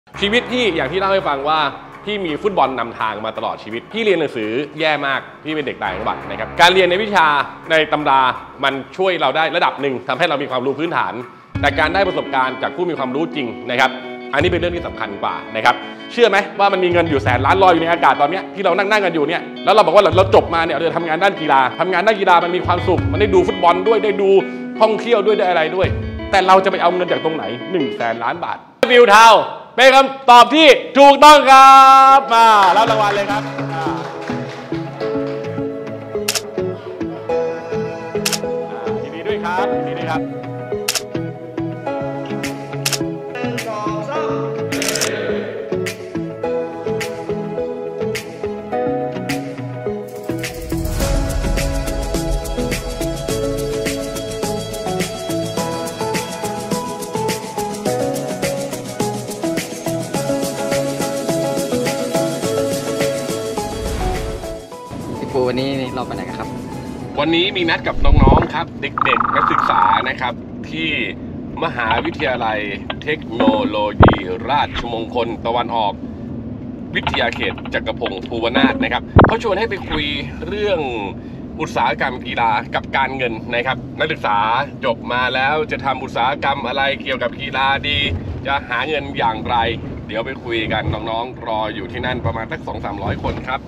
ชีวิตพี่อย่างที่เล่าให้ฟังว่าพี่มีฟุตบอลนำทางมาตลอดชีวิตพี่เรียนหนังสือแย่มากพี่เป็นเด็กต่างจังหวัดนะครับการเรียนในวิชาในตำรามันช่วยเราได้ระดับหนึ่งทำให้เรามีความรู้พื้นฐานแต่การได้ประสบการณ์จากผู้มีความรู้จริงนะครับอันนี้เป็นเรื่องที่สำคัญกว่านะครับเชื่อไหมว่ามันมีเงินอยู่แสนล้านลอยอยู่ในอากาศตอนนี้ที่เรานั่งกันอยู่เนี่ยแล้วเราบอกว่าเราจบมาเนี่ยเราจะทำงานด้านกีฬามันมีความสุขมันได้ดูฟุตบอลด้วยได้ดูท่องเที่ยวด้วยได้อะไรด้วยแต่เราจะไปเอาเงินจากตรงไหน100,000 ล้านบาทวิวทาวเป็นคำตอบที่ถูกต้องครับมารับรางวัลเลยครับยินดีด้วยครับยินดีด้วยครับวันนี้เราไปไหนกันครับวันนี้มีนัดกับน้องๆครับเด็กๆนักศึกษานะครับที่มหาวิทยาลัยเทคโนโลยีราชมงคลตะวันออกวิทยาเขตจักรพงศ์ภูวนาถนะครับเขาชวนให้ไปคุยเรื่องอุตสาหกรรมกีฬากับการเงินนะครับนักศึกษาจบมาแล้วจะทำอุตสาหกรรมอะไรเกี่ยวกับกีฬาดีจะหาเงินอย่างไรเดี๋ยวไปคุยกันน้องๆรออยู่ที่นั่นประมาณสัก 200-300 คนครับ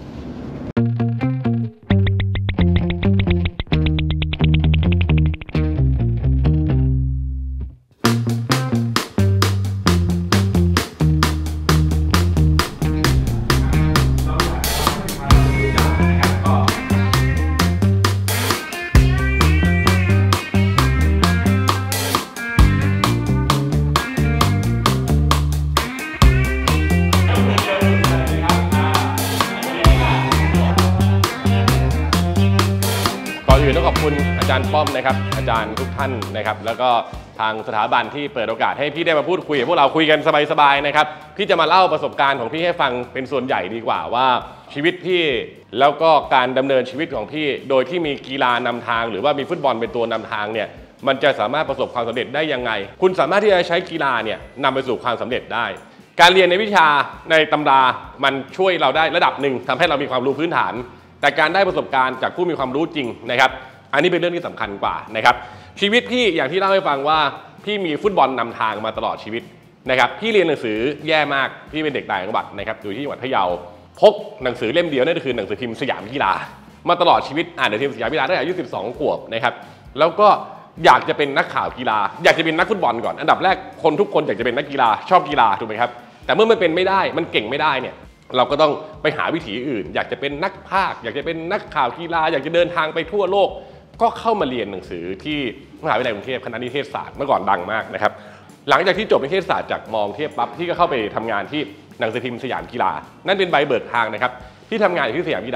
ต้องขอบคุณอาจารย์ป้อมนะครับอาจารย์ทุกท่านนะครับแล้วก็ทางสถาบันที่เปิดโอกาสให้พี่ได้มาพูดคุยพวกเราคุยกันสบายๆนะครับพี่จะมาเล่าประสบการณ์ของพี่ให้ฟังเป็นส่วนใหญ่ดีกว่าว่าชีวิตพี่แล้วก็การดำเนินชีวิตของพี่โดยที่มีกีฬานำทางหรือว่ามีฟุตบอลเป็นตัวนำทางเนี่ยมันจะสามารถประสบความสำเร็จได้ยังไงคุณสามารถที่จะใช้กีฬาเนี่ยนำไปสู่ความสำเร็จได้การเรียนในวิชาในตำรามันช่วยเราได้ระดับหนึ่งทำให้เรามีความรู้พื้นฐานแต่การได้ประสบการณ์จากผู้มีความรู้จริงนะครับอันนี้เป็นเรื่องที่สำคัญกว่านะครับชีวิตพี่อย่างที่เล่าให้ฟังว่าพี่มีฟุตบอลนำทางมาตลอดชีวิตนะครับพี่เรียนหนังสือแย่มากพี่เป็นเด็กต่างจังหวัดนะครับอยู่ที่จังหวัดพะเยาพกหนังสือเล่มเดียวนั่นก็คือหนังสือพิมพ์สยามกีฬามาตลอดชีวิตอ่านหนังสือพิมพ์สยามกีฬาตั้งแต่อายุ12 ขวบนะครับแล้วก็อยากจะเป็นนักข่าวกีฬาอยากจะเป็นนักฟุตบอลก่อนอันดับแรกคนทุกคนอยากจะเป็นนักกีฬาชอบกีฬาถูกไหมครับแต่เมื่อมันเป็นไม่ได้มันเก่งไม่ได้เนี่ยเราก็ต้องไปหาวิถีอื่นอยากจะเป็นนักพากย์อยากจะเป็นนักข่าวกีฬาอยากจะเดินทางไปทั่วโลกก็เข้ามาเรียนหนังสือที่มหาวิทยาลัยกรุงเทพคณะนิเทศศาสตร์เมื่อก่อนดังมากนะครับหลังจากที่จบนิเทศศาสตร์จากม.กรุงเทพปั๊บที่ก็เข้าไปทำงานที่หนังสือพิมพ์สยามกีฬานั่นเป็นใบเบิกทางนะครับที่ทำงานอยู่ที่สยามกีฬา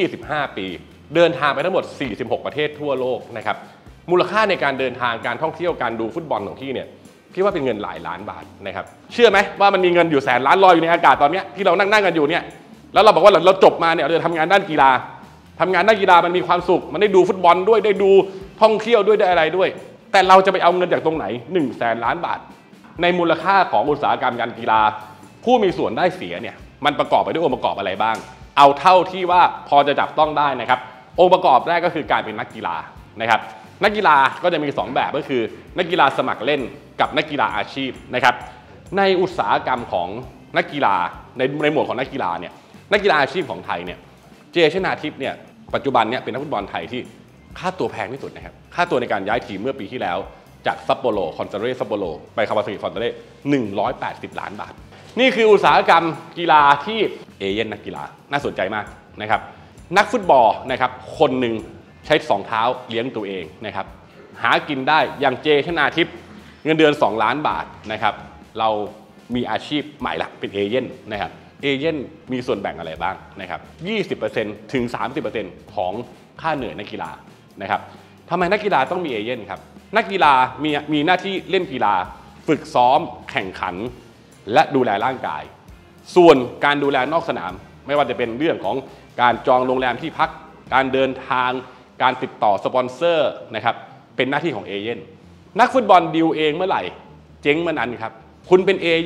25 ปีเดินทางไปทั้งหมด46 ประเทศทั่วโลกนะครับมูลค่าในการเดินทางการท่องเที่ยวการดูฟุตบอลของพี่เนี่ยพี่ว่าเป็นเงินหลายล้านบาทนะครับเชื่อไหมว่ามันมีเงินอยู่แสนล้านลอยอยู่ในอากาศตอนนี้ที่เรานั่งกันอยู่เนี่ยแล้วเราบอกว่าเราจบมาเนี่ยเราจะทำงานด้านกีฬามันมีความสุขมันได้ดูฟุตบอลด้วยได้ดูท่องเที่ยวด้วยได้อะไรด้วยแต่เราจะไปเอาเงินจากตรงไหน100,000 ล้านบาทในมูลค่าของอุตสาหกรรมการกีฬาผู้มีส่วนได้เสียเนี่ยมันประกอบไปด้วยองค์ประกอบอะไรบ้างเอาเท่าที่ว่าพอจะจับต้องได้นะครับองค์ประกอบแรกก็คือการเป็นนักกีฬานะครับนักกีฬาก็จะมี2แบบก็คือนักกีฬาสมัครเล่นกับนักกีฬาอาชีพนะครับในอุตสาหกรรมของนักกีฬาในหมวดของนักกีฬาเนี่ยนักกีฬาอาชีพของไทยเนี่ยเจชนาทิพย์เนี่ยปัจจุบันเนี่ยเป็นนักฟุตบอลไทยที่ค่าตัวแพงที่สุดนะครับค่าตัวในการย้ายทีมเมื่อปีที่แล้วจากซัปโปโรคอนซาเร่ซัปโปโรไปคาวาซากิฟอนเตเร่180 ล้านบาทนี่คืออุตสาหกรรมกีฬาที่เอเย่นนักกีฬาน่าสนใจมากนะครับนักฟุตบอลนะครับคนหนึ่งใช้2 เท้าเลี้ยงตัวเองนะครับหากินได้อย่างเจชนาทิพย์เงินเดือน2 ล้านบาทนะครับเรามีอาชีพใหม่ละเป็นเอเย่นนะครับเอเย่นมีส่วนแบ่งอะไรบ้างนะครับ 20% ถึง 30% ของค่าเหนื่อยนักกีฬานะครับทำไมนักกีฬาต้องมีเอเย่นครับนักกีฬามีหน้าที่เล่นกีฬาฝึกซ้อมแข่งขันและดูแลร่างกายส่วนการดูแลนอกสนามไม่ว่าจะเป็นเรื่องของการจองโรงแรมที่พักการเดินทางการติดต่อสปอนเซอร์นะครับเป็นหน้าที่ของเอเย่นนักฟุตบอลดีลเองเมื่อไหร่เจ๊งเมื่อนั้นครับคุณเป็นเอเย่น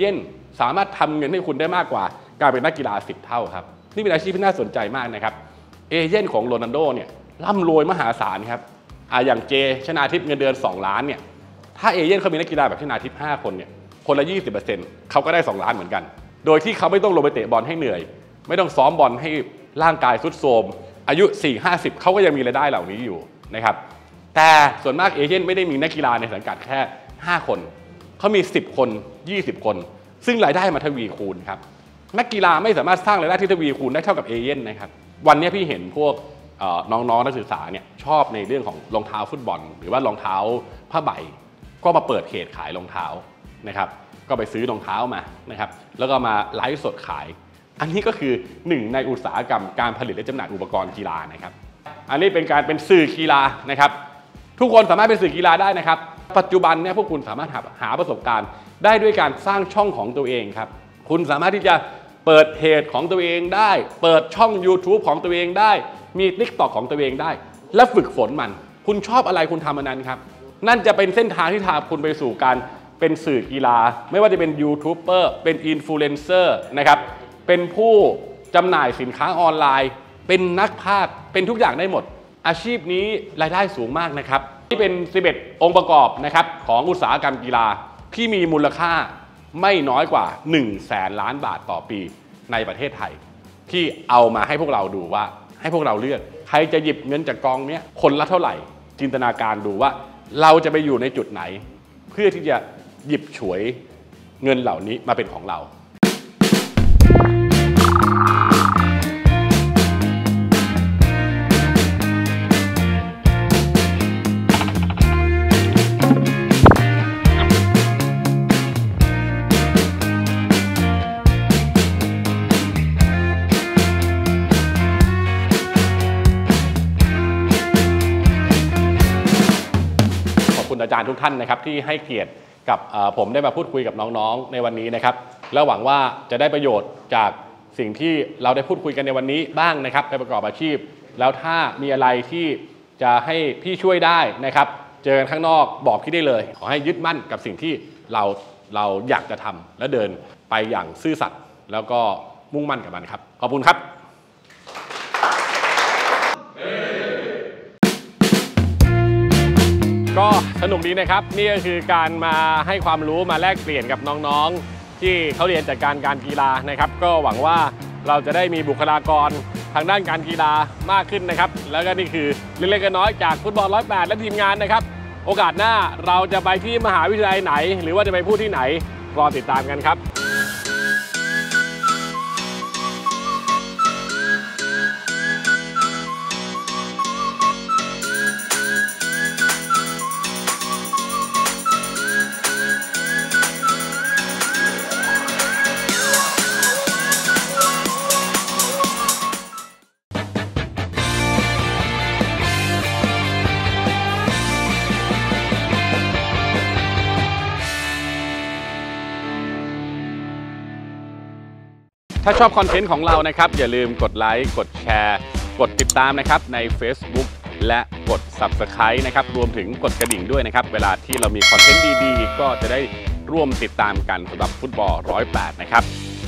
สามารถทำเงินให้คุณได้มากกว่าการเป็นนักกีฬา10 เท่าครับนี่เป็นอาชีพที่น่าสนใจมากนะครับเอเย่นของโรนัลโดเนี่ยร่ำรวยมหาศาลครับอย่างเจชนาทิพย์เงินเดือน2 ล้านเนี่ยถ้าเอเย่นเขามีนักกีฬาแบบชนาทิพย์5 คนเนี่ยคนละ 20% เขาก็ได้2 ล้านเหมือนกันโดยที่เขาไม่ต้องลงไปเตะบอลให้เหนื่อยไม่ต้องซ้อมบอลให้ร่างกายทรุดโทรมอายุ 40-50 เขาก็ยังมีรายได้เหล่านี้อยู่นะครับแต่ส่วนมากเอเย่นไม่ได้มีนักกีฬาในสังกัดแค่5 คนเขามี10 คน20 คนซึ่งรายได้มาทวีคูณครับนักกีฬาไม่สามารถสร้างรายได้ที่ทวีคูณได้เท่ากับเอเย่นนะครับวันนี้พี่เห็นพวกน้องๆนักศึกษาเนี่ยชอบในเรื่องของรองเท้าฟุตบอลหรือว่ารองเท้าผ้าใบก็มาเปิดเพจขายรองเท้านะครับก็ไปซื้อรองเท้ามานะครับแล้วก็มาไลฟ์สดขายอันนี้ก็คือหนึ่งในอุตสาหกรรมการผลิตและจำหน่ายอุปกรณ์กีฬานะครับอันนี้เป็นการเป็นสื่อกีฬานะครับทุกคนสามารถเป็นสื่อกีฬาได้นะครับปัจจุบันเนี่ยพวกคุณสามารถหาประสบการณ์ได้ด้วยการสร้างช่องของตัวเองครับคุณสามารถที่จะเปิดเพจของตัวเองได้เปิดช่อง YouTube ของตัวเองได้มี TikTok ของตัวเองได้และฝึกฝนมันคุณชอบอะไรคุณทำอันนั้นครับนั่นจะเป็นเส้นทางที่พาคุณไปสู่การเป็นสื่อกีฬาไม่ว่าจะเป็นยูทูบเบอร์เป็นอินฟลูเอนเซอร์นะครับเป็นผู้จำหน่ายสินค้าออนไลน์เป็นนักพากย์เป็นทุกอย่างได้หมดอาชีพนี้รายได้สูงมากนะครับที่เป็น11 องค์ประกอบนะครับของอุตสาหกรรมกีฬาที่มีมูลค่าไม่น้อยกว่า100,000 ล้านบาทต่อปีในประเทศไทยที่เอามาให้พวกเราดูว่าให้พวกเราเลือกใครจะหยิบเงินจากกองนี้คนละเท่าไหร่จินตนาการดูว่าเราจะไปอยู่ในจุดไหนเพื่อที่จะหยิบฉวยเงินเหล่านี้มาเป็นของเราอาจารย์ทุกท่านนะครับที่ให้เกียรติกับผมได้มาพูดคุยกับน้องๆในวันนี้นะครับแล้วหวังว่าจะได้ประโยชน์จากสิ่งที่เราได้พูดคุยกันในวันนี้บ้างนะครับไปประกอบอาชีพแล้วถ้ามีอะไรที่จะให้พี่ช่วยได้นะครับเจอกันข้างนอกบอกพี่ได้เลยขอให้ยึดมั่นกับสิ่งที่เราอยากจะทำและเดินไปอย่างซื่อสัตย์แล้วก็มุ่งมั่นกับมันครับขอบคุณครับก็สนุกดีนะครับนี่ก็คือการมาให้ความรู้มาแลกเปลี่ยนกับน้องๆที่เขาเรียนจากการกีฬานะครับก็หวังว่าเราจะได้มีบุคลากรทางด้านการกีฬามากขึ้นนะครับแล้วก็นี่คือเล็กๆน้อยๆจากฟุตบอล108และทีมงานนะครับโอกาสหน้าเราจะไปที่มหาวิทยาลัยไหนหรือว่าจะไปพูดที่ไหนรอติดตามกันครับถ้าชอบคอนเทนต์ของเรานะครับอย่าลืมกดไลค์กดแชร์กดติดตามนะครับใน Facebook และกด Subscribe นะครับรวมถึงกดกระดิ่งด้วยนะครับเวลาที่เรามีคอนเทนต์ดีๆก็จะได้ร่วมติดตามกันสำหรับฟุตบอล108นะครับ